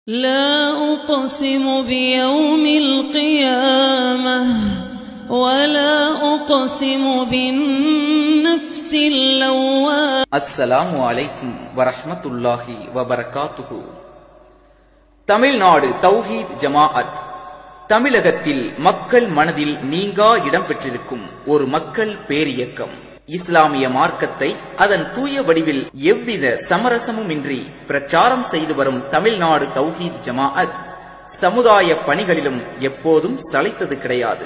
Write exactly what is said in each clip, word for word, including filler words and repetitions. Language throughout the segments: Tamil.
لا أقسم بيوم القيامة ولا أقسم بالنفس اللوامة. السلام عليكم ورحمة الله وبركاته. தமிழ்நாடு தௌஹீத் ஜமாஅத் தமிழகத்தில் மக்கள் மனதில் நீங்கா இடம் பெற்றிருக்கும் ஒரு மக்கள் பேரியக்கம். இஸ்லாமிய மார்க்கத்தை அதன் தூய வடிவில் எவ்வித சமரசமுமின்றி பிரச்சாரம் செய்து வரும் தமிழ்நாடு தௌஹீத் ஜமாஅத் சமுதாய பணிகளிலும் எப்போதும் சளைத்தது கிடையாது.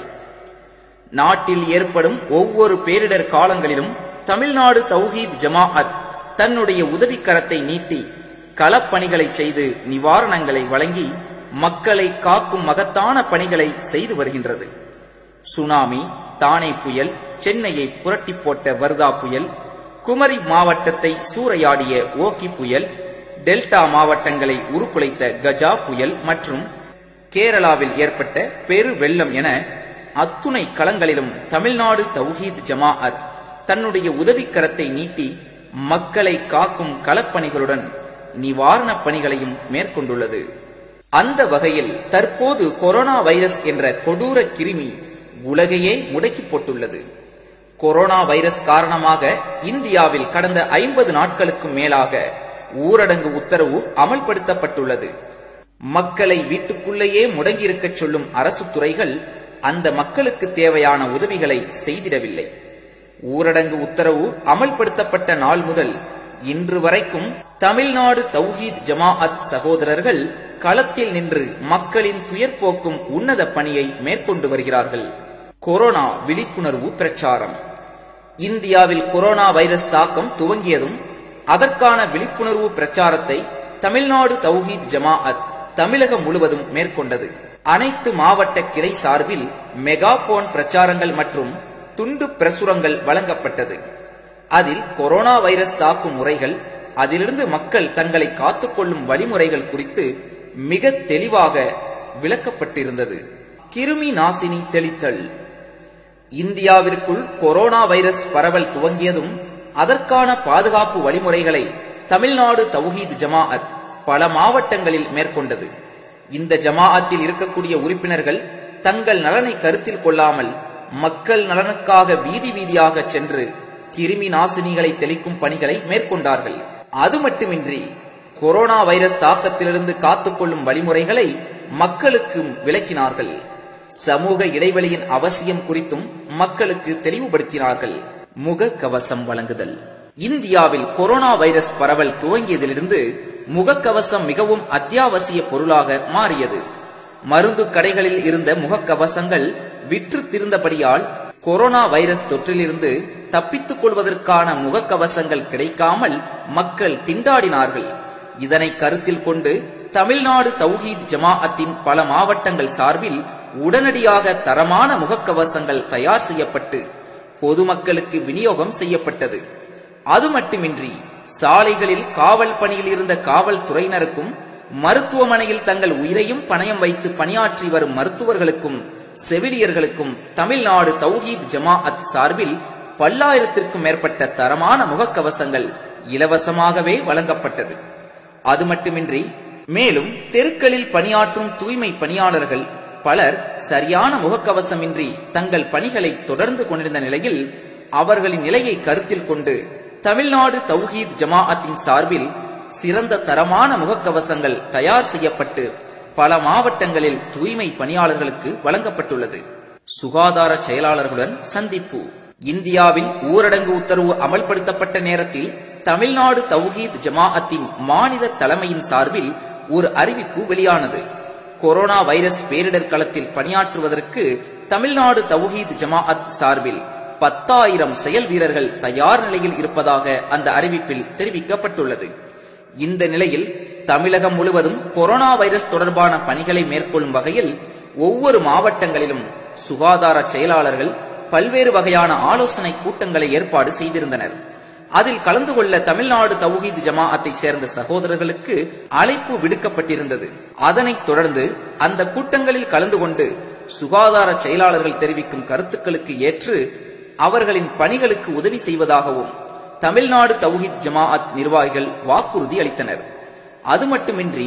நாட்டில் ஏற்படும் ஒவ்வொரு பேரிடர் காலங்களிலும் தமிழ்நாடு தௌஹீத் ஜமாஅத் தன்னுடைய உதவிக்கரத்தை நீட்டி களப்பணிகளை செய்து நிவாரணங்களை வழங்கி மக்களை காக்கும் மகத்தான பணிகளை செய்து வருகின்றது. சுனாமி, தானே புயல், சென்னையை புரட்டி போட்ட வர்தா புயல், குமரி மாவட்டத்தை சூறையாடிய ஓகி புயல், டெல்டா மாவட்டங்களை உருக்குலைத்த கஜா புயல் மற்றும் கேரளாவில் ஏற்பட்ட பெரு வெள்ளம் என அத்துணை களங்களிலும் தமிழ்நாடு தௌஹீத் ஜமாஅத் தன்னுடைய உதவிக்கரத்தை நீட்டி மக்களை காக்கும் களப்பணிகளுடன் நிவாரணப் பணிகளையும் மேற்கொண்டுள்ளது. அந்த வகையில் தற்போது கொரோனா வைரஸ் என்ற கொடூர கிருமி உலகையே முடக்கி போட்டுள்ளது. கொரோனா வைரஸ் காரணமாக இந்தியாவில் கடந்த ஐம்பது நாட்களுக்கும் மேலாக ஊரடங்கு உத்தரவு அமல்படுத்தப்பட்டுள்ளது. மக்களை வீட்டுக்குள்ளேயே முடங்கியிருக்க சொல்லும் அரசு துறைகள் அந்த மக்களுக்கு தேவையான உதவிகளை செய்திடவில்லை. ஊரடங்கு உத்தரவு அமல்படுத்தப்பட்ட நாள் முதல் இன்று வரைக்கும் தமிழ்நாடு தௌஹீத் ஜமாஅத் சகோதரர்கள் களத்தில் நின்று மக்களின் துயர் போக்கும் உன்னத பணியை மேற்கொண்டு வருகிறார்கள். கொரோனா விழிப்புணர்வு பிரச்சாரம். இந்தியாவில் கொரோனா வைரஸ் தாக்கம் துவங்கியதும் அதற்கான விழிப்புணர்வு பிரச்சாரத்தை தமிழ்நாடு தௌஹீத் ஜமாஅத் தமிழகம் முழுவதும் மேற்கொண்டது. அனைத்து மாவட்ட கிளை சார்பில் மெகாபோன் பிரச்சாரங்கள் மற்றும் துண்டு பிரசுரங்கள் வழங்கப்பட்டது. அதில் கொரோனா வைரஸ் தாக்கும் முறைகள், அதிலிருந்து மக்கள் தங்களை காத்துக்கொள்ளும் வழிமுறைகள் குறித்து மிக தெளிவாக விளக்கப்பட்டிருந்தது. கிருமி நாசினி தெளித்தல். இந்தியாவிற்குள் கொரோனா வைரஸ் பரவல் துவங்கியதும் அதற்கான பாதுகாப்பு வழிமுறைகளை தமிழ்நாடு தௌஹீத் ஜமாஅத் பல மாவட்டங்களில் மேற்கொண்டது. இந்த ஜமாஅத்தில் இருக்கக்கூடிய உறுப்பினர்கள் தங்கள் நலனை கருத்தில் கொள்ளாமல் மக்கள் நலனுக்காக வீதி வீதியாக சென்று கிருமி நாசினிகளை தெளிக்கும் பணிகளை மேற்கொண்டார்கள். அது மட்டுமின்றி கொரோனா வைரஸ் தாக்கத்திலிருந்து காத்துக்கொள்ளும் வழிமுறைகளை மக்களுக்கு விளக்கினார்கள். சமூக இடைவெளியின் அவசியம் குறித்தும் மக்களுக்கு தெளிவுபடுத்தினார்கள். முக கவசம் வழங்குதல். இந்தியாவில் கொரோனா வைரஸ் பரவல் துவங்கியதிலிருந்து முகக்கவசம் மிகவும் அத்தியாவசிய பொருளாக மாறியது. மருந்து கடைகளில் இருந்த முகக்கவசங்கள் விற்று திருந்தபடியால் கொரோனா வைரஸ் தொற்றிலிருந்து தப்பித்துக் கொள்வதற்கான முகக்கவசங்கள் கிடைக்காமல் மக்கள் திண்டாடினார்கள். இதனை கருத்தில் கொண்டு தமிழ்நாடு தௌஹீத் ஜமாஅத்தின் பல மாவட்டங்கள் சார்பில் உடனடியாக தரமான முகக்கவசங்கள் தயார் செய்யப்பட்டு பொதுமக்களுக்கு விநியோகம் செய்யப்பட்டது. அது மட்டுமின்றி சாலைகளில் காவல் பணியில் இருந்த காவல்துறையினருக்கும் மருத்துவமனையில் தங்கள் உயிரையும் பணயம் வைத்து பணியாற்றி வரும் மருத்துவர்களுக்கும் செவிலியர்களுக்கும் தமிழ்நாடு தௌஹீத் ஜமாஅத் சார்பில் பல்லாயிரத்திற்கும் மேற்பட்ட தரமான முகக்கவசங்கள் இலவசமாகவே வழங்கப்பட்டது. அது மட்டுமின்றி மேலும் தெருக்களில் பணியாற்றும் தூய்மை பணியாளர்கள் பலர் சரியான முகக்கவசமின்றி தங்கள் பணிகளை தொடர்ந்து கொண்டிருந்த நிலையில் அவர்களின் நிலையை கருத்தில் கொண்டு தமிழ்நாடு தௌஹீத் ஜமாஅத்தின் சார்பில் சிறந்த தரமான முகக்கவசங்கள் தயார் செய்யப்பட்டு பல மாவட்டங்களில் தூய்மை பணியாளர்களுக்கு வழங்கப்பட்டுள்ளது. சுகாதார செயலாளர்களுடன் சந்திப்பு. இந்தியாவில் ஊரடங்கு உத்தரவு அமல்படுத்தப்பட்ட நேரத்தில் தமிழ்நாடு தௌஹீத் ஜமாஅத்தின் மாநில தலைமையின் சார்பில் ஒரு அறிவிப்பு வெளியானது. கொரோனா வைரஸ் பேரிடர் களத்தில் பணியாற்றுவதற்கு தமிழ்நாடு தௌஹீத் ஜமாஅத் சார்பில் பத்தாயிரம் செயல் வீரர்கள் தயார் நிலையில் இருப்பதாக அந்த அறிவிப்பில் தெரிவிக்கப்பட்டுள்ளது. இந்த நிலையில் தமிழகம் முழுவதும் கொரோனா வைரஸ் தொடர்பான பணிகளை மேற்கொள்ளும் வகையில் ஒவ்வொரு மாவட்டங்களிலும் சுகாதார செயலாளர்கள் பல்வேறு வகையான ஆலோசனை கூட்டங்களை ஏற்பாடு செய்திருந்தனர். அதில் கலந்து கொள்ள தமிழ்நாடு தௌஹீத் ஜமாஅத்தை சேர்ந்த சகோதரர்களுக்கு அழைப்பு விடுக்கப்பட்டிருந்தது. அதனைத் தொடர்ந்து அந்த கூட்டங்களில் கலந்து கொண்டு சுகாதார செயலாளர்கள் தெரிவிக்கும் கருத்துக்களுக்கு ஏற்று அவர்களின் பணிகளுக்கு உதவி செய்வதாகவும் தமிழ்நாடு தௌஹீத் ஜமாஅத் நிர்வாகிகள் வாக்குறுதி அளித்தனர். அது மட்டுமின்றி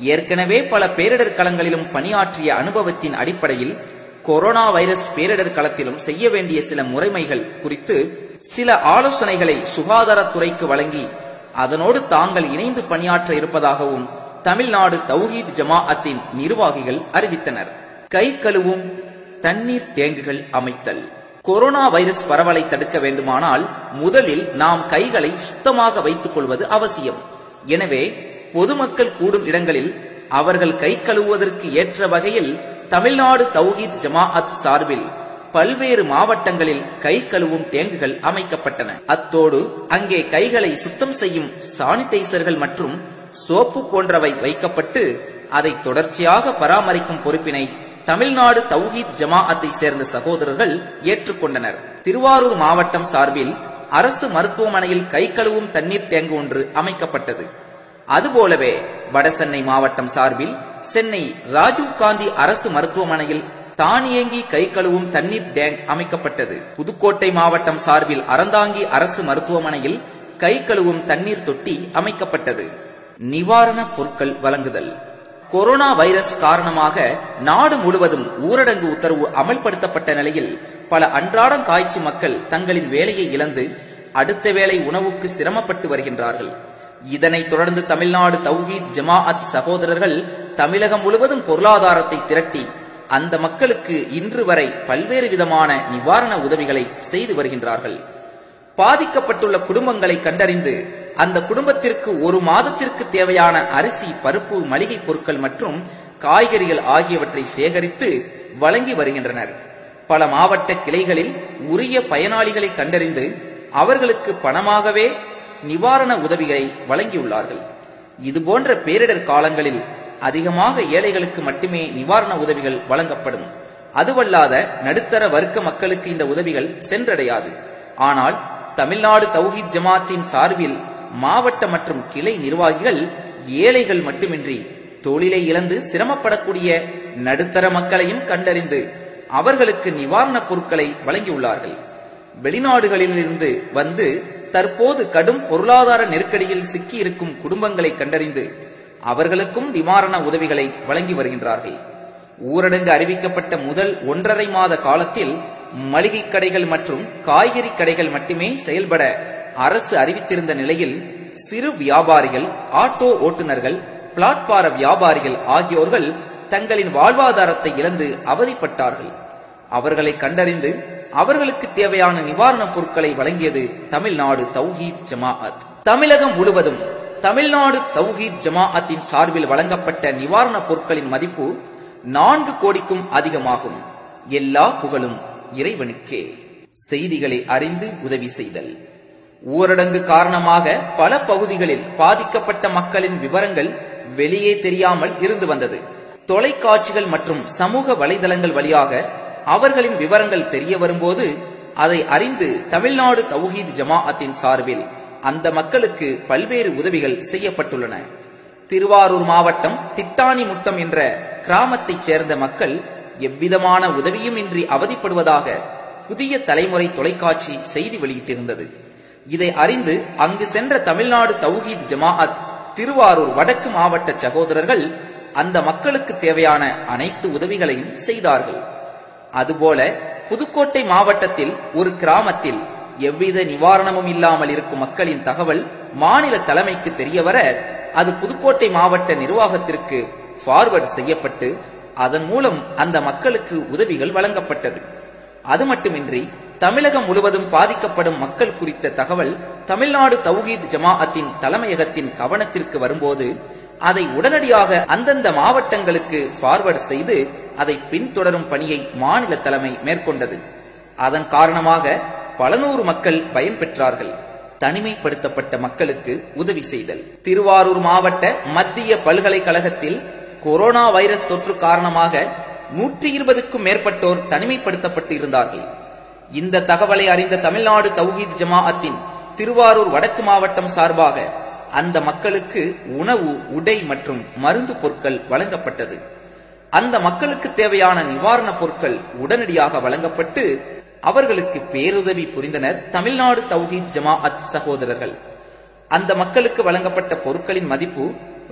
ஏற்கனவே பல பேரிடர் களங்களிலும் பணியாற்றிய அனுபவத்தின் அடிப்படையில் கொரோனா வைரஸ் பேரிடர் களத்திலும் செய்ய வேண்டிய சில முறைமைகள் குறித்து சில ஆலோசனைகளை சுகாதாரத்துறைக்கு வழங்கி அதனோடு தாங்கள் இணைந்து பணியாற்ற இருப்பதாகவும் தமிழ்நாடு தௌஹீத் ஜமாஅத்தின் நிர்வாகிகள் அறிவித்தனர். கை கழுவும் தண்ணீர் டேங்குகள் அமைத்தல். கொரோனா வைரஸ் பரவலை தடுக்க வேண்டுமானால் முதலில் நாம் கைகளை சுத்தமாக வைத்துக் கொள்வது அவசியம். எனவே பொதுமக்கள் கூடும் இடங்களில் அவர்கள் கை கழுவுவதற்கு ஏற்ற வகையில் தமிழ்நாடு தௌஹீத் ஜமாஅத் சார்பில் பல்வேறு மாவட்டங்களில் கை கழுவும் டேங்குகள் அமைக்கப்பட்டன. அத்தோடு அங்கே கைகளை சுத்தம் செய்யும் சானிடைசர்கள் மற்றும் சோப்பு போன்றவை வைக்கப்பட்டு அதை தொடர்ச்சியாக பராமரிக்கும் பொறுப்பினை தமிழ்நாடு தௌஹீத் ஜமாஅத்தை சேர்ந்த சகோதரர்கள் ஏற்றுக்கொண்டனர். திருவாரூர் மாவட்டம் சார்பில் அரசு மருத்துவமனையில் கை கழுவும் தண்ணீர் டேங்கு ஒன்று அமைக்கப்பட்டது. அதுபோலவே வடசென்னை மாவட்டம் சார்பில் சென்னை ராஜீவ்காந்தி அரசு மருத்துவமனையில் தானியங்கி கை கழுவும் தண்ணீர் டேங்க் அமைக்கப்பட்டது. புதுக்கோட்டை மாவட்டம் சார்பில் அறந்தாங்கி அரசு மருத்துவமனையில் கை கழுவும் தண்ணீர் தொட்டி அமைக்கப்பட்டது. நிவாரண பொருட்கள் வழங்குதல். கொரோனா வைரஸ் காரணமாக நாடு முழுவதும் ஊரடங்கு உத்தரவு அமல்படுத்தப்பட்ட நிலையில் பல அன்றாடம் காய்ச்சி மக்கள் தங்களின் வேலையை இழந்து அடுத்த வேளை உணவுக்கு சிரமப்பட்டு வருகின்றார்கள். இதனைத் தொடர்ந்து தமிழ்நாடு தௌஹீத் ஜமாஅத் சகோதரர்கள் தமிழகம் முழுவதும் பொருளாதாரத்தை திரட்டி அந்த மக்களுக்கு இன்று வரை பல்வேறு விதமான நிவாரண உதவிகளை செய்து வருகின்றார்கள். பாதிக்கப்பட்டுள்ள குடும்பங்களை கண்டறிந்து அந்த குடும்பத்திற்கு ஒரு மாதத்திற்கு தேவையான அரிசி, பருப்பு, மளிகை பொருட்கள் மற்றும் காய்கறிகள் ஆகியவற்றை சேகரித்து வழங்கி வருகின்றனர். பல மாவட்ட கிளைகளில் உரிய பயனாளிகளை கண்டறிந்து அவர்களுக்கு பணமாகவே நிவாரண உதவிகளை வழங்கியுள்ளார்கள். இதுபோன்ற பேரிடர் காலங்களில் அதிகமாக ஏழைகளுக்கு மட்டுமே நிவாரண உதவிகள் வழங்கப்படும். அதுவல்லாத நடுத்தர வர்க்க மக்களுக்கு இந்த உதவிகள் சென்றடையாது. ஆனால் தமிழ்நாடு தௌஹீத் ஜமாஅத்தின் சார்பில் மாவட்ட மற்றும் கிளை நிர்வாகிகள் ஏழைகள் மட்டுமின்றி தொழிலை இழந்து சிரமப்படக்கூடிய நடுத்தர மக்களையும் கண்டறிந்து அவர்களுக்கு நிவாரண பொருட்களை வழங்கியுள்ளார்கள். வெளிநாடுகளிலிருந்து வந்து தற்போது கடும் பொருளாதார நெருக்கடியில் சிக்கியிருக்கும் குடும்பங்களை கண்டறிந்து அவர்களுக்கும் நிவாரண உதவிகளை வழங்கி வருகின்றார்கள். ஊரடங்கு அறிவிக்கப்பட்ட முதல் ஒன்றரை மாத காலத்தில் மளிகை கடைகள் மற்றும் காய்கறி கடைகள் மட்டுமே செயல்பட அரசு அறிவித்திருந்த நிலையில் சிறு வியாபாரிகள், ஆட்டோ ஓட்டுநர்கள், பிளாட்பார வியாபாரிகள் ஆகியோர்கள் தங்களின் வாழ்வாதாரத்தை இழந்து அவதிப்பட்டார்கள். அவர்களை கண்டறிந்து அவர்களுக்கு தேவையான நிவாரணப் பொருட்களை வழங்கியது தமிழ்நாடு தௌஹீத் ஜமாஅத். தமிழகம் முழுவதும் தமிழ்நாடு தௌஹீத் ஜமாஅத்தின் சார்பில் வழங்கப்பட்ட நிவாரணப் பொருட்களின் மதிப்பு நான்கு கோடிக்கும் அதிகமாகும். எல்லா புகழும் இறைவனுக்கே. செய்திகளை அறிந்து உதவி செய்தல். ஊரடங்கு காரணமாக பல பகுதிகளில் பாதிக்கப்பட்ட மக்களின் விவரங்கள் வெளியே தெரியாமல் இருந்து வந்தது. தொலைக்காட்சிகள் மற்றும் சமூக வலைதளங்கள் வழியாக அவர்களின் விவரங்கள் தெரிய வரும்போது அதை அறிந்து தமிழ்நாடு தௌஹீத் ஜமாஅத்தின் சார்பில் அந்த மக்களுக்கு பல்வேறு உதவிகள் செய்யப்பட்டுள்ளன. திருவாரூர் மாவட்டம் திட்டானி முட்டம் என்ற கிராமத்தைச் சேர்ந்த மக்கள் எவ்விதமான உதவியும் இன்றி அவதிப்படுவதாக புதிய தலைமுறை தொலைக்காட்சி செய்தி வெளியிட்டிருந்தது. இதை அறிந்து அங்கு சென்ற தமிழ்நாடு தௌஹீத் ஜமாஅத் திருவாரூர் வடக்கு மாவட்ட சகோதரர்கள் அந்த மக்களுக்கு தேவையான அனைத்து உதவிகளையும் செய்தார்கள். அதுபோல புதுக்கோட்டை மாவட்டத்தில் ஒரு கிராமத்தில் எவ்வித நிவாரணமும் இல்லாமல் இருக்கும் மக்களின் தகவல் மாநில தலைமைக்கு தெரியவர அது புதுக்கோட்டை மாவட்ட நிர்வாகத்திற்கு ஃபார்வர்ட் செய்யப்பட்டு அதன் மூலம் அந்த மக்களுக்கு உதவிகள் வழங்கப்பட்டது. அது மட்டுமின்றி தமிழகம் முழுவதும் பாதிக்கப்படும் மக்கள் குறித்த தகவல் தமிழ்நாடு தௌஹீத் ஜமாஅத்தின் தலைமையகத்தின் கவனத்திற்கு வரும்போது அதை உடனடியாக அந்தந்த மாவட்டங்களுக்கு ஃபார்வர்ட் செய்து அதை பின்தொடரும் பணியை மாநில தலைமை மேற்கொண்டது. அதன் காரணமாக பல நூறு மக்கள் பயன்பெற்றார்கள். தனிமைப்படுத்தப்பட்ட மக்களுக்கு உதவி செய்தல். திருவாரூர் மாவட்ட மத்திய பல்கலைக்கழகத்தில் கொரோனா வைரஸ் தொற்று காரணமாக நூற்றி இருபதுக்கும் மேற்பட்டோர் தனிமைப்படுத்தப்பட்டு இருந்தார்கள். இந்த தகவலை அறிந்த தமிழ்நாடு தௌஹீத் ஜமாஅத்தின் திருவாரூர் வடக்கு மாவட்டம் சார்பாக அந்த மக்களுக்கு உணவு, உடை மற்றும் மருந்து பொருட்கள் வழங்கப்பட்டது. அந்த மக்களுக்கு தேவையான நிவாரண பொருட்கள் உடனடியாக வழங்கப்பட்டு அவர்களுக்கு பேருதவி புரிந்தனர் தமிழ்நாடு தௌஹீத் ஜமாஅத் சகோதரர்கள். அந்த மக்களுக்கு வழங்கப்பட்ட பொருட்களின் மதிப்பு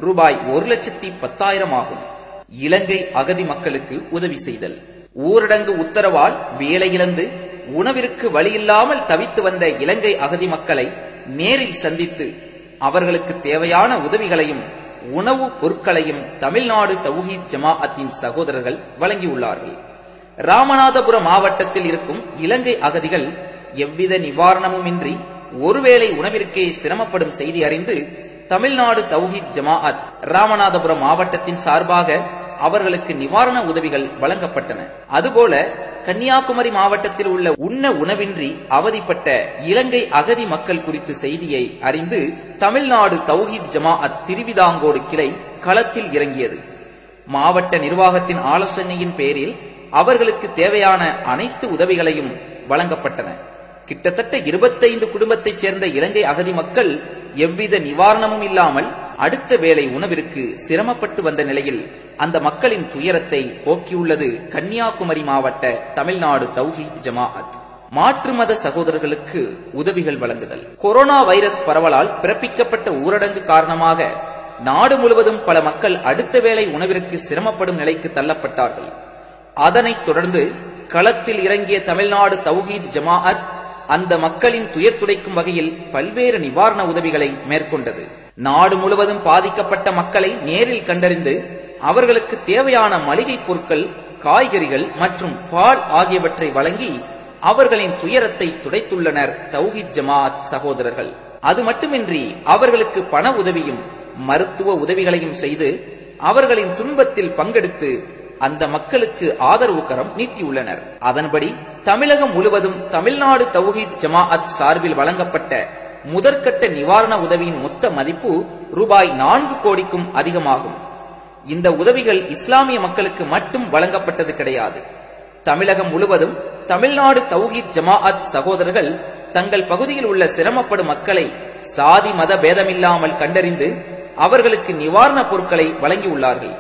ரூபாய் ஒரு லட்சத்தி பத்தாயிரம் ஆகும். இலங்கை அகதி மக்களுக்கு உதவி செய்தல். ஊரடங்கு உத்தரவால் வேலை இழந்து உணவிற்கு வழியில்லாமல் தவித்து வந்த இலங்கை அகதி மக்களை நேரில் சந்தித்து அவர்களுக்கு தேவையான உதவிகளையும் உணவு பொருட்களையும் தமிழ்நாடு தௌஹீத் ஜமாஅத்தின் சகோதரர்கள் வழங்கியுள்ளார்கள். ராமநாதபுரம் மாவட்டத்தில் இருக்கும் இலங்கை அகதிகள் எவ்வித நிவாரணமுமின்றி ஒருவேளை உணவிற்கே சிரமப்படும் செய்தி அறிந்து தமிழ்நாடு தௌஹீத் ஜமாஅத் ராமநாதபுரம் மாவட்டத்தின் சார்பாக அவர்களுக்கு நிவாரண உதவிகள் வழங்கப்பட்டன. அதுபோல கன்னியாகுமரி மாவட்டத்தில் உள்ள உண்ண உணவின்றி அவதிப்பட்ட இலங்கை அகதி மக்கள் குறித்து செய்தியை அறிந்து தமிழ்நாடு தௌஹீத் ஜமாஅத் திருவிதாங்கோடு கிளை களத்தில் இறங்கியது. மாவட்ட நிர்வாகத்தின் ஆலோசனையின் பேரில் அவர்களுக்கு தேவையான அனைத்து உதவிகளையும் வழங்கப்பட்டன. கிட்டத்தட்ட இருபத்தைந்து குடும்பத்தைச் சேர்ந்த இலங்கை அகதி மக்கள் எவ்வித நிவாரணமும் இல்லாமல் அடுத்த வேளை உணவிற்கு சிரமப்பட்டு வந்த நிலையில் அந்த மக்களின் துயரத்தை போக்கியுள்ளது கன்னியாகுமரி மாவட்ட தமிழ்நாடு தௌஹீத் ஜமாஅத். மாற்று மத சகோதரர்களுக்கு உதவிகள் வழங்குதல். கொரோனா வைரஸ் பரவலால் பிறப்பிக்கப்பட்ட ஊரடங்கு காரணமாக நாடு முழுவதும் பல மக்கள் அடுத்த வேளை உணவிற்கு சிரமப்படும் நிலைக்கு தள்ளப்பட்டார்கள். அதனைத் தொடர்ந்து களத்தில் இறங்கிய தமிழ்நாடு தௌஹீத் ஜமாஅத் அந்த மக்களின் துயர் துடைக்கும் வகையில் பல்வேறு நிவாரண உதவிகளை மேற்கொண்டது. நாடு முழுவதும் பாதிக்கப்பட்ட மக்களை நேரில் கண்டறிந்து அவர்களுக்கு தேவையான மளிகை பொருட்கள், காய்கறிகள் மற்றும் பால் ஆகியவற்றை வழங்கி அவர்களின் துயரத்தை துடைத்துள்ளனர் தௌஹீத் ஜமாஅத் சகோதரர்கள். அது மட்டுமின்றி அவர்களுக்கு பண உதவியும் மருத்துவ உதவிகளையும் செய்து அவர்களின் துன்பத்தில் பங்கெடுத்து அந்த மக்களுக்கு ஆதரவு கரம் நீட்டியுள்ளனர். அதன்படி தமிழகம் முழுவதும் தமிழ்நாடு தௌஹீத் ஜமாஅத் சார்பில் வழங்கப்பட்ட முதற்கட்ட நிவாரண உதவியின் மொத்த மதிப்பு ரூபாய் நான்கு கோடிக்கும் அதிகமாகும். இந்த உதவிகள் இஸ்லாமிய மக்களுக்கு மட்டும் வழங்கப்பட்டது கிடையாது. தமிழகம் முழுவதும் தமிழ்நாடு தௌஹீத் ஜமாஅத் சகோதரர்கள் தங்கள் பகுதியில் உள்ள சிரமப்படும் மக்களை சாதி மத பேதமில்லாமல் கண்டறிந்து அவர்களுக்கு நிவாரண பொருட்களை வழங்கியுள்ளார்கள்.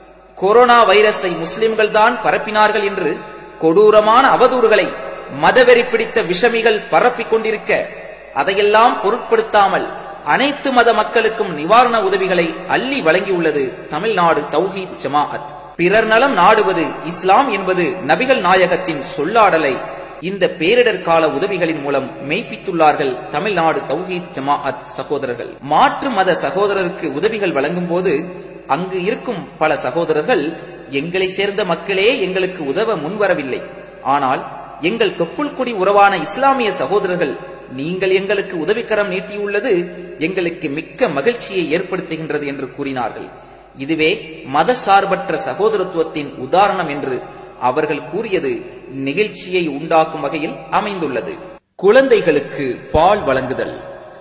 கொரோனா வைரஸை முஸ்லிம்கள் தான் பரப்பினார்கள் என்று கொடூரமான அவதூறுகளை மதவெறி பிடித்த விஷமிகள் பரப்பிக் கொண்டிருக்க அதையெல்லாம் பொருட்படுத்தாமல் அனைத்து மத மக்களுக்கும் நிவாரண உதவிகளை அள்ளி வழங்கியுள்ளது தமிழ்நாடு தௌஹீத் ஜமாஅத். பிறர் நலம் நாடுவது இஸ்லாம் என்பது நபிகள் நாயகத்தின் சொல்லாடலை இந்த பேரிடர் கால உதவிகளின் மூலம் மெய்ப்பித்துள்ளார்கள் தமிழ்நாடு தௌஹீத் ஜமாஅத் சகோதரர்கள். மாற்று மத சகோதரருக்கு உதவிகள் வழங்கும் போது அங்கு இருக்கும் பல சகோதரர்கள் எங்களை சேர்ந்த மக்களே எங்களுக்கு உதவ முன்வரவில்லை, ஆனால் எங்கள் தொப்புள் கொடி உறவான இஸ்லாமிய சகோதரர்கள் நீங்கள் எங்களுக்கு உதவிக்கரம் நீட்டியுள்ளது எங்களுக்கு மிக்க மகிழ்ச்சியை ஏற்படுத்துகின்றது என்று கூறினார்கள். இதுவே மத சார்பற்ற சகோதரத்துவத்தின் உதாரணம் என்று அவர்கள் கூறியது நெகிழ்ச்சியை உண்டாக்கும் வகையில் அமைந்துள்ளது. குழந்தைகளுக்கு பால் வழங்குதல்.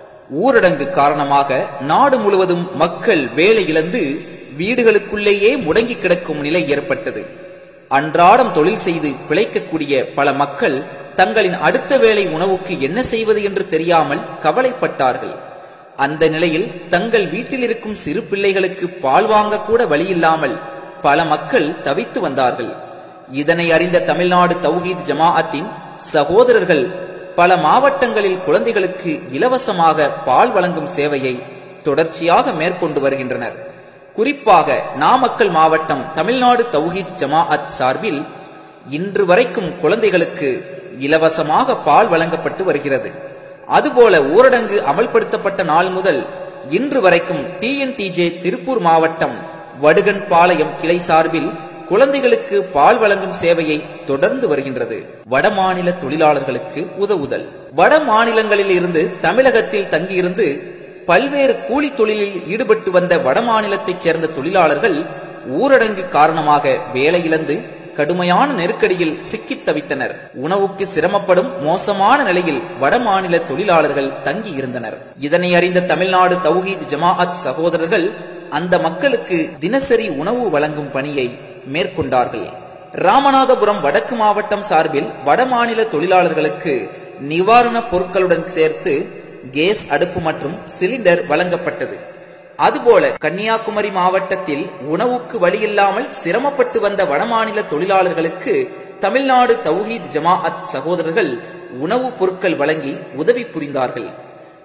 ஊரடங்கு காரணமாக நாடு முழுவதும் மக்கள் வேலை இழந்து வீடுகளுக்குள்ளேயே முடங்கி கிடக்கும் நிலை ஏற்பட்டது. அன்றாடம் தொழில் செய்து பிழைக்கக்கூடிய பல மக்கள் தங்களின் அடுத்த வேளை உணவுக்கு என்ன செய்வது என்று தெரியாமல் கவலைப்பட்டார்கள். அந்த நிலையில் தங்கள் வீட்டில் இருக்கும் சிறு பிள்ளைகளுக்கு பால் வாங்க கூட வழியில்லாமல் பல மக்கள் தவித்து வந்தார்கள். இதனை அறிந்த தமிழ்நாடு தௌஹீத் ஜமாஅத்தின் சகோதரர்கள் பல மாவட்டங்களில் குழந்தைகளுக்கு இலவசமாக பால் வழங்கும் சேவையை தொடர்ச்சியாக மேற்கொண்டு வருகின்றனர். குறிப்பாக நாமக்கல் மாவட்டம் தமிழ்நாடு தௌஹீத் ஜமாஅத் சார்பில் இன்று வரைக்கும் குழந்தைகளுக்கு இலவசமாக பால் வழங்கப்பட்டு வருகிறது. அதுபோல ஊரடங்கு அமல்படுத்தப்பட்ட நாள் முதல் இன்று வரைக்கும் T N T J Tiruppur மாவட்டம் வடுகன் பாளையம் கிளை சார்பில் குழந்தைகளுக்கு பால் வழங்கும் சேவையை தொடர்ந்து வருகின்றது. வடமாநில தொழிலாளர்களுக்கு உதவுதல். வட மாநிலங்களில் இருந்து தமிழகத்தில் தங்கியிருந்து பல்வேறு கூலி தொழிலில் ஈடுபட்டு வந்த வடமாநிலத்தைச் சேர்ந்த தொழிலாளர்கள் ஊரடங்கு காரணமாக வேலை இழந்து கடுமையான நெருக்கடியில் சிக்கித் தவித்தனர். உணவுக்கு சிரமப்படும் மோசமான நிலையில் வடமாநில தொழிலாளர்கள் தங்கி இருந்தனர். இதனை அறிந்த தமிழ்நாடு தௌஹீத் ஜமாஅத் சகோதரர்கள் அந்த மக்களுக்கு தினசரி உணவு வழங்கும் பணியை மேற்கொண்டார்கள். ராமநாதபுரம் வடக்கு மாவட்டம் சார்பில் வடமாநில தொழிலாளர்களுக்கு நிவாரண பொருட்களுடன் சேர்த்து கேஸ் அடுப்பு மற்றும் சிலிண்டர் வழங்கப்பட்டது. அதுபோல கன்னியாகுமரி மாவட்டத்தில் உணவுக்கு வழியில்லாமல் சிரமப்பட்டு வந்த வடமாநில தொழிலாளர்களுக்கு தமிழ்நாடு தௌஹீத் ஜமாஅத் சகோதரர்கள் உணவுப் பொருட்கள் வழங்கி உதவி புரிந்தார்கள்.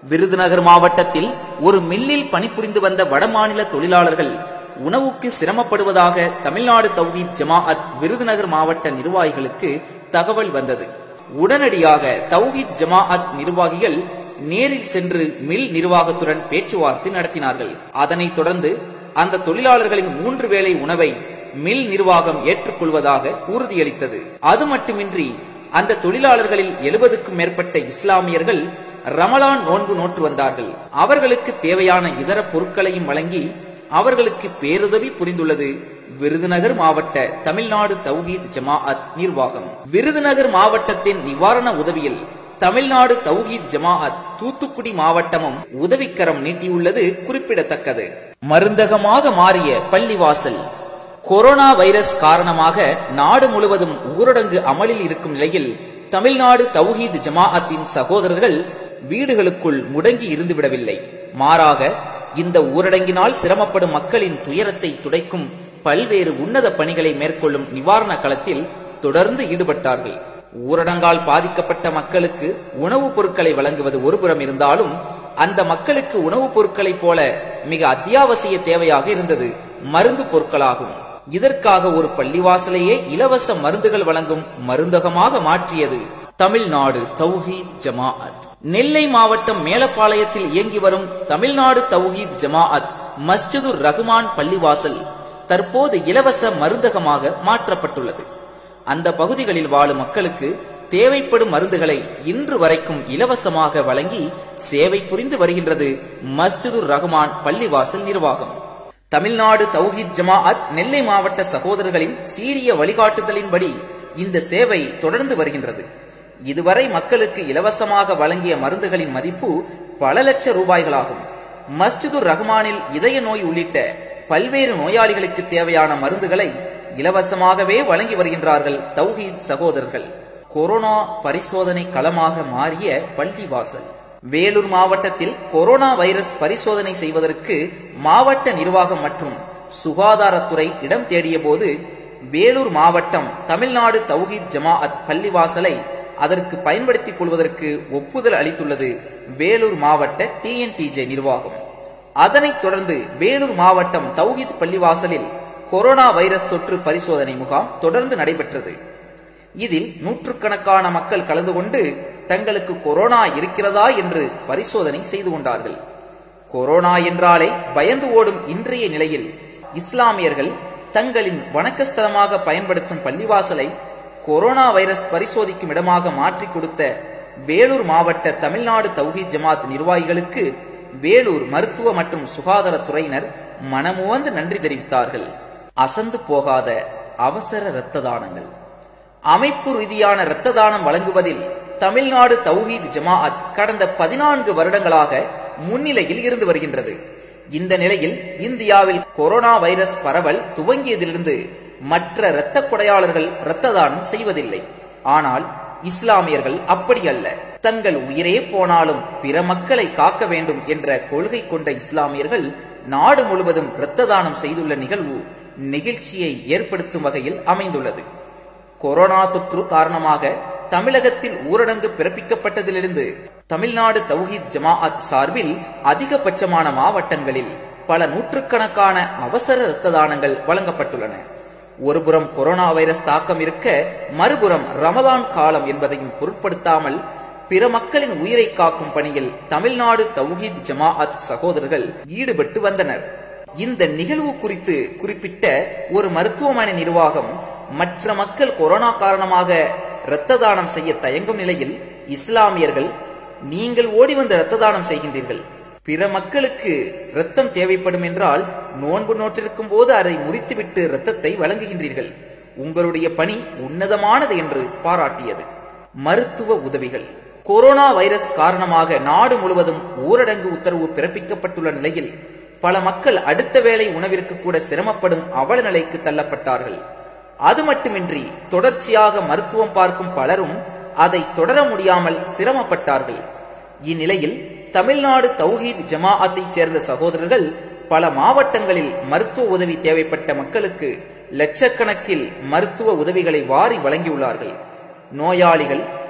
விருதுநகர் மாவட்டத்தில் ஒரு மில்லில் பணிபுரிந்து வந்த வடமாநில தொழிலாளர்கள் உணவுக்கு சிரமப்படுவதாக தமிழ்நாடு தௌஹீத் ஜமாஅத் விருதுநகர் மாவட்ட நிர்வாகிகளுக்கு தகவல் வந்தது. உடனடியாக தௌஹீத் ஜமாஅத் நிர்வாகிகள் நேரில் சென்று மில் நிர்வாகத்துடன் பேச்சுவார்த்தை நடத்தினார்கள். அதனைத் தொடர்ந்து அந்த தொழிலாளர்களின் மூன்று வேளை உணவை மில் நிர்வாகம் ஏற்றுக்கொள்வதாக உறுதியளித்தது. அது மட்டுமின்றி அந்த தொழிலாளர்களில் எழுபதுக்கும் மேற்பட்ட இஸ்லாமியர்கள் ரமலான் நோன்பு நோற்று வந்தார்கள். அவர்களுக்கு தேவையான இதர பொருட்களையும் வழங்கி அவர்களுக்கு பேருதவி புரிந்துள்ளது விருதுநகர் மாவட்ட தமிழ்நாடு தௌஹீத் ஜமாஅத் நிர்வாகம். விருதுநகர் மாவட்டத்தின் நிவாரண உதவியில் தமிழ்நாடு தௌஹீத் ஜமாஅத் தூத்துக்குடி மாவட்டமும் உதவிக்கரம் நீட்டியுள்ளது குறிப்பிடத்தக்கது. மருந்தகமாக மாறிய பள்ளிவாசல். கொரோனா வைரஸ் காரணமாக நாடு முழுவதும் ஊரடங்கு அமலில் இருக்கும் நிலையில் தமிழ்நாடு தௌஹீத் ஜமாஅத்தின் சகோதரர்கள் வீடுகளுக்குள் முடங்கி இருந்துவிடவில்லை. மாறாக இந்த ஊரடங்கினால் சிரமப்படும் மக்களின் துயரத்தை துடைக்கும் பல்வேறு உன்னத பணிகளை மேற்கொள்ளும் நிவாரண களத்தில் தொடர்ந்து ஈடுபட்டார்கள். ஊரடங்கால் பாதிக்கப்பட்ட மக்களுக்கு உணவுப் பொருட்களை வழங்குவது ஒருபுறம் இருந்தாலும் அந்த மக்களுக்கு உணவுப் பொருட்களைப் போல மிக அத்தியாவசிய தேவையாக இருந்தது மருந்து பொருட்களாகும். இதற்காக ஒரு பள்ளிவாசலையே இலவச மருந்துகள் வழங்கும் மருந்தகமாக மாற்றியது தமிழ்நாடு தௌஹீத் ஜமாஅத். நெல்லை மாவட்டம் மேலப்பாளையத்தில் இயங்கி வரும் தமிழ்நாடு தௌஹீத் ஜமாஅத் மஸ்ஜிதுர் ரஹ்மான் பள்ளிவாசல் தற்போது இலவச மருந்தகமாக மாற்றப்பட்டுள்ளது. அந்த பகுதிகளில் வாழும் மக்களுக்கு தேவைப்படும் மருந்துகளை இன்று வரைக்கும் இலவசமாக வழங்கி சேவை புரிந்து வருகின்றது மஸ்ஜிதுர் ரஹ்மான் பள்ளிவாசல் நிர்வாகம். தமிழ்நாடு தௌஹீத் ஜமாஅத் நெல்லை மாவட்ட சகோதரர்களின் சீரிய வழிகாட்டுதலின்படி இந்த சேவை தொடர்ந்து வருகின்றது. இதுவரை மக்களுக்கு இலவசமாக வழங்கிய மருந்துகளின் மதிப்பு பல லட்ச ரூபாய்களாகும். மஸ்ஜிதுர் ரஹ்மானில் இதய நோய் உள்ளிட்ட பல்வேறு நோயாளிகளுக்கு தேவையான மருந்துகளை இலவசமாகவே வழங்கி வருகின்றார்கள் தௌஹீத் சகோதரர்கள். கொரோனா பரிசோதனை களமாக மாறிய பள்ளிவாசல். வேலூர் மாவட்டத்தில் கொரோனா வைரஸ் பரிசோதனை செய்வதற்கு மாவட்ட நிர்வாகம் மற்றும் சுகாதாரத்துறை இடம் தேடிய போது வேலூர் மாவட்டம் தமிழ்நாடு தௌஹீத் ஜமாஅத் பள்ளிவாசலை அதற்கு பயன்படுத்திக் கொள்வதற்கு ஒப்புதல் அளித்துள்ளது வேலூர் மாவட்ட டி என் டி ஜே நிர்வாகம். அதனைத் தொடர்ந்து வேலூர் மாவட்டம் தௌஹீத் பள்ளிவாசலில் கொரோனா வைரஸ் தொற்று பரிசோதனை முகாம் தொடர்ந்து நடைபெற்றது. இதில் நூற்றுக்கணக்கான மக்கள் கலந்து கொண்டு தங்களுக்கு கொரோனா இருக்கிறதா என்று பரிசோதனை செய்து கொண்டார்கள். கொரோனா என்றாலே பயந்து ஓடும் இன்றைய நிலையில் இஸ்லாமியர்கள் தங்களின் வணக்கஸ்தலமாக பயன்படுத்தும் பள்ளிவாசலை கொரோனா வைரஸ் பரிசோதிக்கும் இடமாக மாற்றி கொடுத்த வேலூர் மாவட்ட தமிழ்நாடு தௌஹீத் ஜமாஅத் நிர்வாகிகளுக்கு வேலூர் மருத்துவ மற்றும் சுகாதாரத்துறையினர் மனமுவந்து நன்றி தெரிவித்தார்கள். அசந்து போகாத அவசர இரத்த தானங்கள். அமைப்பு ரீதியான இரத்த தானம் வழங்குவதில் தமிழ்நாடு தௌஹீத் ஜமாஅத் கடந்த பதினான்கு வருடங்களாக முன்னிலையில் இருந்து வருகின்றது. இந்த நிலையில் இந்தியாவில் கொரோனா வைரஸ் பரவல் துவங்கியதிலிருந்து மற்ற இரத்த கொடையாளர்கள் இரத்த தானம் செய்வதில்லை. ஆனால் இஸ்லாமியர்கள் அப்படி அல்ல. தங்கள் உயிரே போனாலும் பிற மக்களை காக்க வேண்டும் என்ற கொள்கை கொண்ட இஸ்லாமியர்கள் நாடு முழுவதும் இரத்த தானம் செய்துள்ள நிகழ்வு நெகிழ்ச்சியை ஏற்படுத்தும் வகையில் அமைந்துள்ளது. கொரோனா தொற்று காரணமாக தமிழகத்தில் ஊரடங்கு பிறப்பிக்கப்பட்டதிலிருந்து தமிழ்நாடு தௌஹீத் ஜமாஅத் சார்பில் அதிகபட்சமான மாவட்டங்களில் பல நூற்றுக்கணக்கான அவசர இரத்த தானங்கள் வழங்கப்பட்டுள்ளன. ஒருபுறம் கொரோனா வைரஸ் தாக்கம் இருக்க, மறுபுறம் ரமலான் காலம் என்பதையும் பொருட்படுத்தாமல் பிற மக்களின் உயிரை காக்கும் பணியில் தமிழ்நாடு தௌஹீத் ஜமாஅத் சகோதரர்கள் ஈடுபட்டு வந்தனர். இந்த நிகழ்வு குறித்து குறிப்பிட்ட ஒரு மருத்துவமனை நிர்வாகம் மற்ற மக்கள் கொரோனா காரணமாக இரத்த தானம் செய்ய தயங்கும் நிலையில் இஸ்லாமியர்கள் நீங்கள் ஓடி வந்து இரத்த தானம் செய்கின்றீர்கள், பிற மக்களுக்கு இரத்தம் தேவைப்படும் என்றால் நோன்பு நோற்றிருக்கும் போது அதை முறித்துவிட்டு இரத்தத்தை வழங்குகின்றீர்கள், உங்களுடைய பணி உன்னதமானது என்று பாராட்டியது. மருத்துவ உதவிகள். கொரோனா வைரஸ் காரணமாக நாடு முழுவதும் ஊரடங்கு உத்தரவு பிறப்பிக்கப்பட்டுள்ள நிலையில் பல மக்கள் அடுத்த வேளை உணவிற்கு கூட சிரமப்படும் அவல நிலைக்கு தள்ளப்பட்டார்கள். அது மட்டுமின்றி தொடர்ச்சியாக மருத்துவம் பார்க்கும் பலரும் அதை தொடர முடியாமல் சிரமப்பட்டார்கள். இந்நிலையில் தமிழ்நாடு தௌஹீத் ஜமாஅத்தை சேர்ந்த சகோதரர்கள் பல மாவட்டங்களில் மருத்துவ உதவி தேவைப்பட்ட மக்களுக்கு லட்சக்கணக்கில் மருத்துவ உதவிகளை வாரி வழங்கியுள்ளார்கள். நோயாளிகள்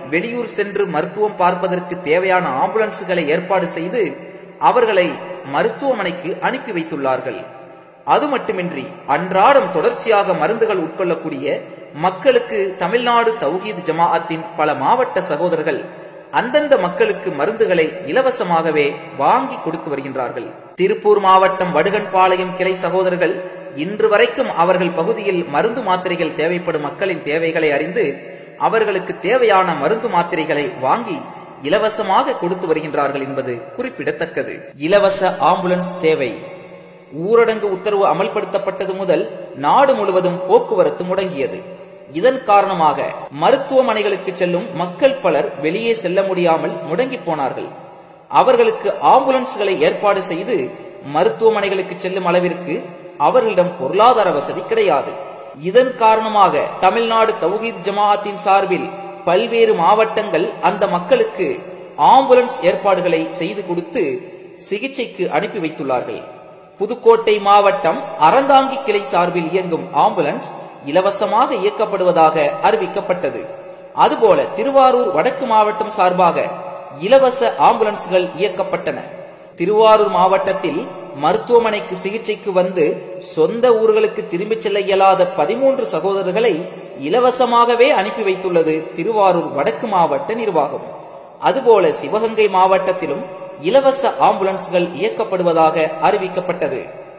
வெளியூர் சென்று மருத்துவம் பார்ப்பதற்கு தேவையான ஆம்புலன்ஸ்களை ஏற்பாடு செய்து அவர்களை மருத்துவமனைக்கு அனுப்பி வைத்துள்ளார்கள். அது மட்டுமின்றி அன்றாடம் தொடர்ச்சியாக மருந்துகள் உட்கொள்ளக்கூடிய மக்களுக்கு தமிழ்நாடு தௌஹீத் ஜமாஅத்தின் பல மாவட்ட சகோதரர்கள் அந்தந்த மக்களுக்கு மருந்துகளை இலவசமாகவே வாங்கி கொடுத்து வருகின்றார்கள். திருப்பூர் மாவட்டம் வடுகன்பாளையம் கிளை சகோதரர்கள் இன்று வரைக்கும் அவர்கள் பகுதியில் மருந்து மாத்திரைகள் தேவைப்படும் மக்களின் தேவைகளை அறிந்து அவர்களுக்கு தேவையான மருந்து மாத்திரைகளை வாங்கி இலவசமாக கொடுத்து வருகின்றார்கள் என்பது குறிப்பிடத்தக்கது. இலவச ஆம்புலன்ஸ் சேவை. ஊரடங்கு உத்தரவு அமல்படுத்தப்பட்டது முதல் நாடு முழுவதும் போக்குவரத்து முடங்கியது. இதன் காரணமாக மருத்துவமனைகளுக்கு செல்லும் மக்கள் பலர் வெளியே செல்ல முடியாமல் முடங்கி போனார்கள். அவர்களுக்கு ஆம்புலன்ஸ்களை ஏற்பாடு செய்து மருத்துவமனைகளுக்கு செல்லும் அளவிற்கு அவர்களிடம் பொருளாதார வசதி கிடையாது. இதன் காரணமாக தமிழ்நாடு தௌஹீத் ஜமாஅத்தின் சார்பில் பல்வேறு மாவட்டங்கள் அந்த மக்களுக்கு ஆம்புலன்ஸ் ஏற்பாடுகளை செய்து கொடுத்து சிகிச்சைக்கு அனுப்பி வைத்துள்ளார்கள். புதுக்கோட்டை மாவட்டம் அறந்தாங்கி கிளை சார்பில் இயங்கும் ஆம்புலன்ஸ் இலவசமாக இயக்கப்படுவதாக அறிவிக்கப்பட்டது. அதுபோல திருவாரூர் வடக்கு மாவட்டம் சார்பாக இலவச ஆம்புலன்ஸ்கள் இயக்கப்பட்டன. திருவாரூர் மாவட்டத்தில் மருத்துவமனைக்கு சிகிச்சைக்கு வந்து சொந்த ஊர்களுக்கு திரும்பிச் செல்ல இயலாத பதிமூன்று சகோதரர்களை இலவசமாகவே அனுப்பி வைத்துள்ளது திருவாரூர் வடக்கு மாவட்ட நிர்வாகம். அதுபோல சிவகங்கை மாவட்டத்திலும் இலவச ஆம்புலன்ஸ்கள் இயக்கப்படுவதாக அறிவிக்கப்பட்டது.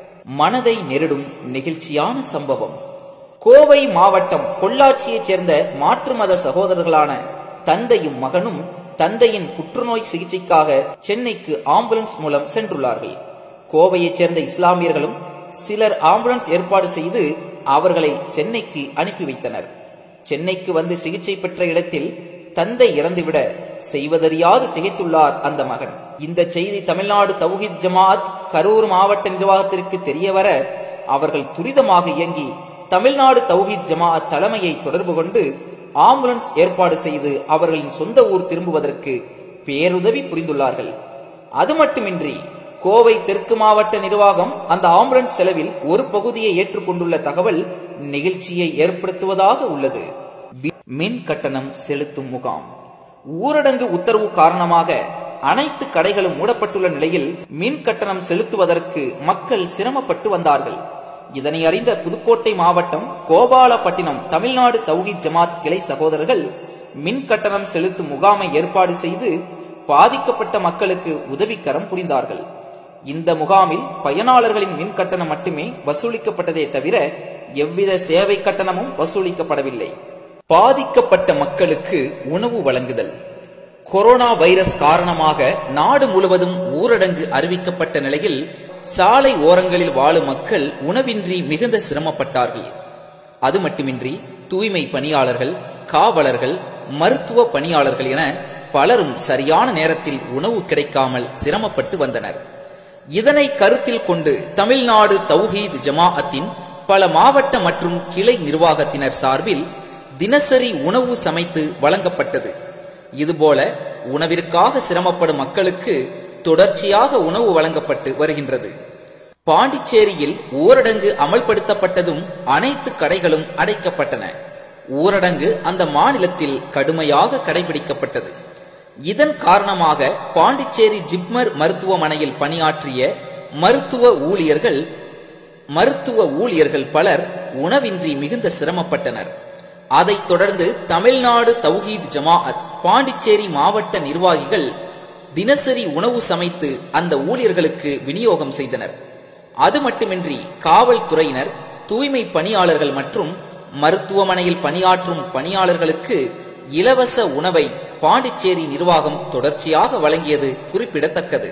மனதை நெருடும் நெகிழ்ச்சியான சம்பவம். கோவை மாவட்டம் பொள்ளாச்சியைச் சேர்ந்த மாற்று மத சகோதரர்களான தந்தையும் மகனும் தந்தையின் புற்றுநோய் சிகிச்சைக்காக சென்னைக்கு ஆம்புலன்ஸ் மூலம் சென்றுள்ளார்கள். கோவையைச் சேர்ந்த இஸ்லாமியர்களும் சிலர் ஆம்புலன்ஸ் ஏற்பாடு செய்து அவர்களை சென்னைக்கு அனுப்பி வைத்தனர். சென்னைக்கு வந்து சிகிச்சை பெற்ற இடத்தில் தந்தை இறந்துவிட செய்வதறியாது திகைத்துள்ளார் அந்த மகன். இந்த செய்தி தமிழ்நாடு தௌஹீத் ஜமாஅத் கரூர் மாவட்ட நிர்வாகத்திற்கு தெரியவர அவர்கள் துரிதமாக இயங்கி தமிழ்நாடு தௌஹீத் ஜமாஅத் தலைமையை தொடர்பு கொண்டு ஆம்புலன்ஸ் ஏற்பாடு செய்து அவர்களின் சொந்த ஊர் திரும்புவதற்கு பேருதவி புரிந்துள்ளார்கள். அது மட்டுமின்றி கோவை தெற்கு மாவட்ட நிர்வாகம் அந்த ஆம்புலன்ஸ் செலவில் ஒரு பகுதியை ஏற்றுக்கொண்டுள்ள தகவல் நெகிழ்ச்சியை ஏற்படுத்துவதாக உள்ளது. மின் கட்டணம் செலுத்தும் முகாம். ஊரடங்கு உத்தரவு காரணமாக அனைத்து கடைகளும் மூடப்பட்டுள்ள நிலையில் மின் கட்டணம் செலுத்துவதற்கு மக்கள் சிரமப்பட்டு வந்தார்கள். இதனை அறிந்த புதுக்கோட்டை மாவட்டம் கோபாலப்பட்டினம் தமிழ்நாடு தௌஹீத் ஜமாத் கிளை சகோதரர்கள் மின் கட்டணம் செலுத்தும் முகாமை ஏற்பாடு செய்து பாதிக்கப்பட்ட மக்களுக்கு உதவிக்கரம் புரிந்தார்கள். இந்த முகாமில் பயனாளர்களின் மின் கட்டணம் மட்டுமே வசூலிக்கப்பட்டதே தவிர எவ்வித சேவை கட்டணமும் வசூலிக்கப்படவில்லை. பாதிக்கப்பட்ட மக்களுக்கு உணவு வழங்குதல். கொரோனா வைரஸ் காரணமாக நாடு முழுவதும் ஊரடங்கு அறிவிக்கப்பட்ட நிலையில் சாலை ஓரங்களில் வாழும் மக்கள் உணவின்றி மிகுந்த சிரமப்பட்டார்கள். அது மட்டுமின்றி தூய்மை பணியாளர்கள், காவலர்கள், மருத்துவ பணியாளர்கள் என பலரும் சரியான நேரத்தில் உணவு கிடைக்காமல் சிரமப்பட்டு வந்தனர். இதனை கருத்தில் கொண்டு தமிழ்நாடு தௌஹீத் ஜமாஅத்தின் பல மாவட்ட மற்றும் கிளை நிர்வாகத்தினர் சார்பில் தினசரி உணவு சமைத்து வழங்கப்பட்டது. இதுபோல உணவிற்காக சிரமப்படும் மக்களுக்கு தொடர்ச்சியாக உணவு வழங்கப்பட்டு வருகின்றது. பாண்டிச்சேரியில் ஊரடங்கு அமல்படுத்தப்பட்டதும் அனைத்து கடைகளும் அடைக்கப்பட்டன. ஊரடங்கு அந்த மாநிலத்தில் கடுமையாக கடைபிடிக்கப்பட்டது. இதன் காரணமாக பாண்டிச்சேரி ஜிப்மர் மருத்துவமனையில் பணியாற்றிய மருத்துவ ஊழியர்கள் மருத்துவ ஊழியர்கள் பலர் உணவின்றி மிகுந்த சிரமப்பட்டனர். அதைத் தொடர்ந்து தமிழ்நாடு தௌஹீத் ஜமாஅத் பாண்டிச்சேரி மாவட்ட நிர்வாகிகள் தினசரி உணவு சமைத்து அந்த ஊழியர்களுக்கு விநியோகம் செய்தனர். அது மட்டுமின்றி காவல்துறையினர், தூய்மை பணியாளர்கள் மற்றும் மருத்துவமனையில் பணியாற்றும் பணியாளர்களுக்கு இலவச உணவை பாண்டிச்சேரி நிர்வாகம் தொடர்ச்சியாக வழங்கியது குறிப்பிடத்தக்கது.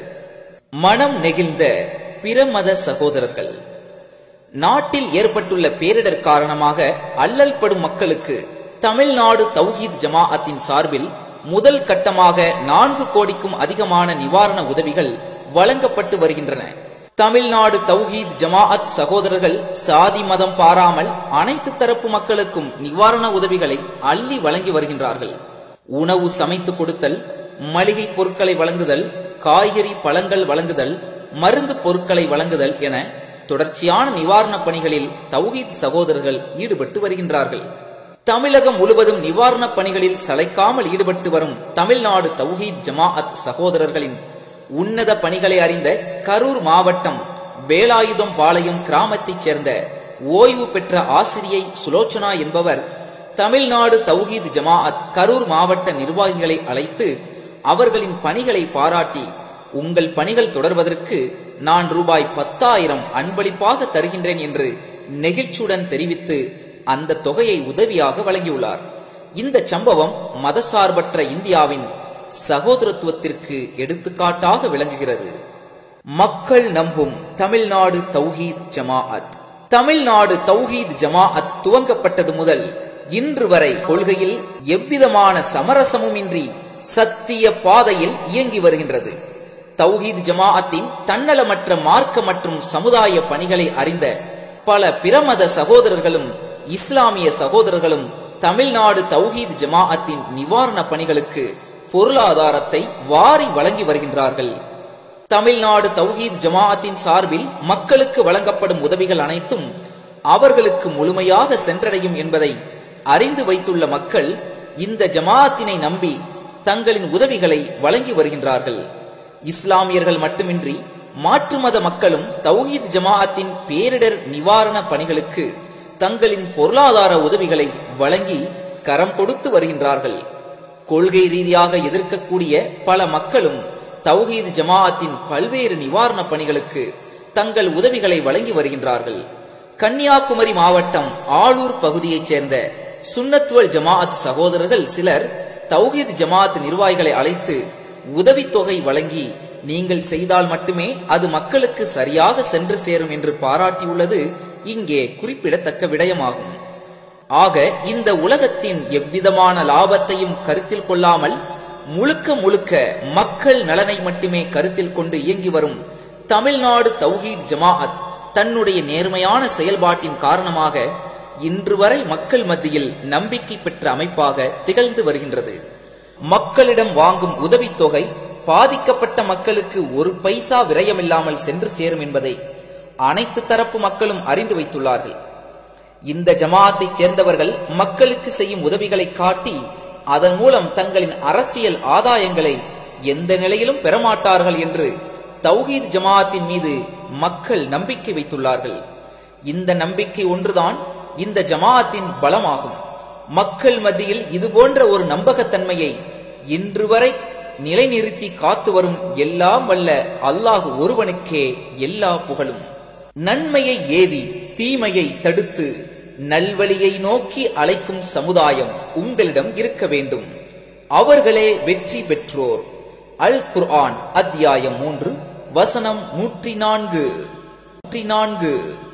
மனம் நெகிழ்ந்த பிற மத சகோதரர்கள். நாட்டில் ஏற்பட்டுள்ள பேரிடர் காரணமாக அல்லல் படும் மக்களுக்கு தமிழ்நாடு தௌஹீத் ஜமாஅத்தின் சார்பில் முதல் கட்டமாக நான்கு கோடிக்கும் அதிகமான நிவாரண உதவிகள் வழங்கப்பட்டு வருகின்றன. தமிழ்நாடு தௌஹீத் ஜமாஅத் சகோதரர்கள் சாதி மதம் பாராமல் அனைத்து தரப்பு மக்களுக்கும் நிவாரண உதவிகளை அள்ளி வழங்கி வருகின்றார்கள். உணவு சமைத்து கொடுத்தல், மளிகை பொருட்களை வழங்குதல், காய்கறி பழங்கள் வழங்குதல், மருந்து பொருட்களை வழங்குதல் என தொடர்ச்சியான நிவாரண பணிகளில் தௌஹீத் சகோதரர்கள் ஈடுபட்டு வருகின்றார்கள். தமிழகம் முழுவதும் நிவாரணப் பணிகளில் சளைக்காமல் ஈடுபட்டு வரும் தமிழ்நாடு தௌஹீத் ஜமாஅத் சகோதரர்களின் உன்னத பணிகளை அறிந்த கரூர் மாவட்டம் வேலாயுதம் பாளையம் கிராமத்தைச் சேர்ந்த ஓய்வு பெற்ற ஆசிரியை சுலோச்சனா என்பவர் தமிழ்நாடு தௌஹீத் ஜமாஅத் கரூர் மாவட்ட நிர்வாகிகளை அழைத்து அவர்களின் பணிகளை பாராட்டி, உங்கள் பணிகள் தொடர்வதற்கு நான் ரூபாய் பத்தாயிரம் அன்பளிப்பாக தருகின்றேன் என்று நெகிழ்ச்சியுடன் தெரிவித்து அந்த தொகையை உதவியாக வழங்கியுள்ளார். இந்த சம்பவம் மதசார்பற்ற இந்தியாவின் சகோதரத்துவத்திற்கு எடுத்துக்காட்டாக விளங்குகிறது. மக்கள் நம்பும் தமிழ்நாடு தௌஹீத் ஜமாஅத். தமிழ்நாடு தௌஹீத் ஜமாஅத் துவங்கப்பட்டது முதல் இன்று வரை கொள்கையில் எவ்விதமான சமரசமுமின்றி சத்திய பாதையில் இயங்கி வருகின்றது. தௌஹீத் ஜமாஅத்தின் தன்னலமற்ற மார்க்க மற்றும் சமுதாய பணிகளை அறிந்த பல பிரமத சகோதரர்களும் இஸ்லாமிய சகோதரர்களும் தமிழ்நாடு தௌஹீத் ஜமாஅத்தின் நிவாரண பணிகளுக்கு பொருளாதாரத்தை வாரி வழங்கி வருகின்றார்கள். தமிழ்நாடு தௌஹீத் ஜமாஅத்தின் சார்பில் மக்களுக்கு வழங்கப்படும் உதவிகள் அனைத்தும் அவர்களுக்கு முழுமையாக சென்றடையும் என்பதை அறிந்து வைத்துள்ள மக்கள் இந்த ஜமாஅத்தினை நம்பி தங்களின் உதவிகளை வழங்கி வருகின்றார்கள். இஸ்லாமியர்கள் மட்டுமின்றி மாற்று மத மக்களும் தௌஹீத் ஜமாஅத்தின் பேரிடர் நிவாரண பணிகளுக்கு தங்களின் பொருளாதார உதவிகளை வழங்கி கரம் கொடுத்து வருகின்றார்கள். கொள்கை ரீதியாக எதிர்க்கக்கூடிய பல மக்களும் தௌஹீத் ஜமாஅத்தின் பல்வேறு நிவாரண பணிகளுக்கு தங்கள் உதவிகளை வழங்கி வருகின்றார்கள். கன்னியாகுமரி மாவட்டம் ஆளூர் பகுதியைச் சேர்ந்த சுன்னத்துவல் ஜமாஅத் சகோதரர்கள் சிலர் தௌஹீத் ஜமாஅத் நிர்வாகிகளை அழைத்து உதவித்தொகை வழங்கி, நீங்கள் செய்தால் மட்டுமே அது மக்களுக்கு சரியாக சென்று சேரும் என்று பாராட்டியுள்ளது இங்கே குறிப்பிடத்தக்க விடயமாகும். ஆக இந்த உலகத்தின் எவ்விதமான லாபத்தையும் கருத்தில் கொள்ளாமல் முழுக்க முழுக்க மக்கள் நலனை மட்டுமே கருத்தில் கொண்டு இயங்கி வரும் தமிழ்நாடு தௌஹீத் ஜமாஅத் தன்னுடைய நேர்மையான செயல்பாட்டின் காரணமாக இன்று வரை மக்கள் மத்தியில் நம்பிக்கை பெற்ற அமைப்பாக திகழ்ந்து வருகின்றது. மக்களிடம் வாங்கும் உதவித்தொகை பாதிக்கப்பட்ட மக்களுக்கு ஒரு பைசா விரயமில்லாமல் சென்று சேரும் என்பதை அனைத்து தரப்பு மக்களும் அறிந்து வைத்துள்ளார்கள். இந்த ஜமாஅத்தை சேர்ந்தவர்கள் மக்களுக்கு செய்யும் உதவிகளை காட்டி அதன் மூலம் தங்களின் அரசியல் ஆதாயங்களை எந்த நிலையிலும் பெறமாட்டார்கள் என்று தௌஹீத் ஜமாஅத்தின் மீது மக்கள் நம்பிக்கை வைத்துள்ளார்கள். இந்த நம்பிக்கை ஒன்றுதான் இந்த ஜமாஅத்தின் பலமாகும். மக்கள் மத்தியில் இதுபோன்ற ஒரு நம்பகத்தன்மையை இன்று வரை நிலைநிறுத்தி காத்து வரும் எல்லாம் வல்ல அல்லாஹ் ஒருவனுக்கே எல்லா புகழும். நன்மையை ஏவி தீமையை தடுத்து நல்வழியை நோக்கி அழைக்கும் சமுதாயம் உங்களிடம் இருக்க வேண்டும். அவர்களே வெற்றி பெற்றோர். அல் குர்ஆன் அத்தியாயம் மூன்று வசனம் நூற்றி நான்கு நூற்றி நான்கு